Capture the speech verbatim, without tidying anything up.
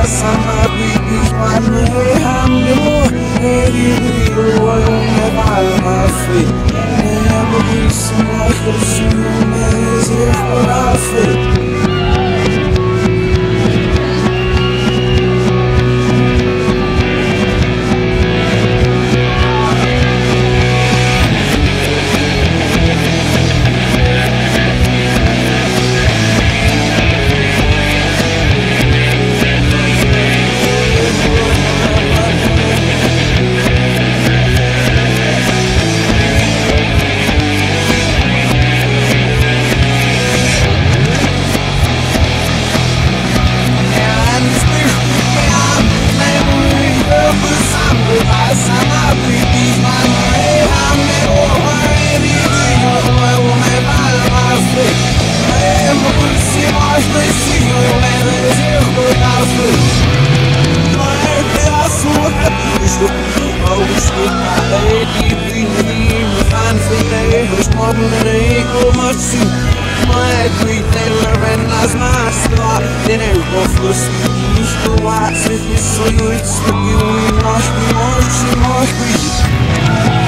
sama bibi manu hamno eri yo ne palma fe ne mo bismo kursu ne zehra fe It's the you, it's the you, we must be, must be, must be.